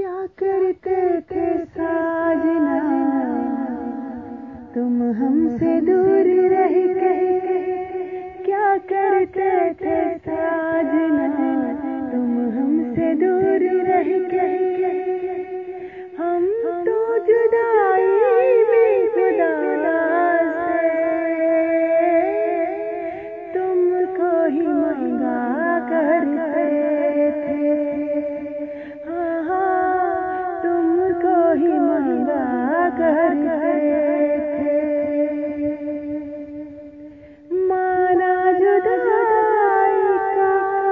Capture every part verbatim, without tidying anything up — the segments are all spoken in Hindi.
क्या करते थे साजना तुम हमसे दूर रह के, क्या करते थे साजना तुम हमसे दूर रह के। हम तो जुदाई में खुदा से तुमको ही मांगा करते थे, हाँ हाँ तुमको ही मांगा करते थे। माना जुदाई का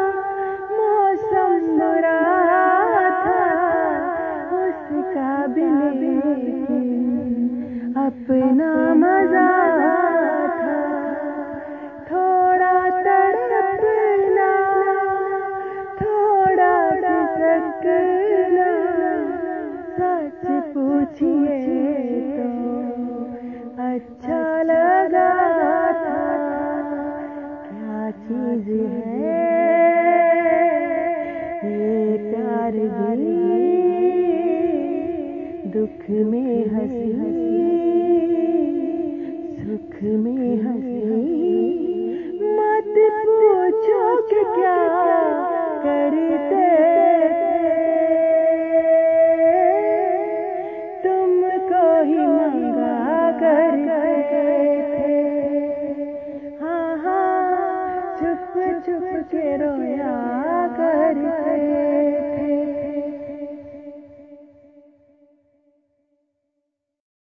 मौसम बुरा था, उसका भी लेकिन अपना मजा था। थोड़ा तड़पना, थोड़ा सिसकना, सच पूछिए तो अच्छा लगा था। क्या चीज है